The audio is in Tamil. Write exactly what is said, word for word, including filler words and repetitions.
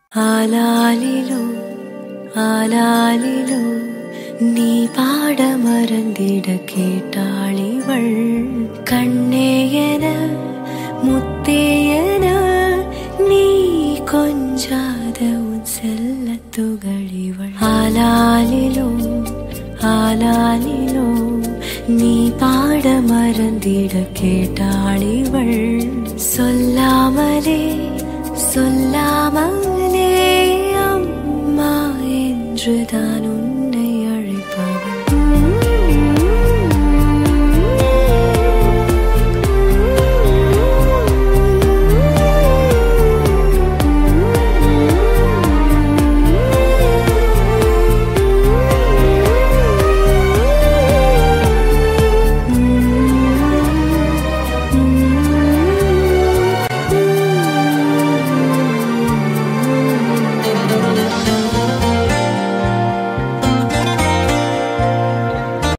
ஆலாலிலோ ஆலாலிலோ நீ பாட மறந்திட கேட்டாளிவள் கண்ணேயன முத்தேயன நீ கொஞ்சாத உன் செல்ல துகளிவள் ஆலாலிலோ ஆலாலிலோ நீ பாட மறந்திட கேட்டாளிவள் சொல்லாமலே சொல்லாமலே அம்மா என்றுதான்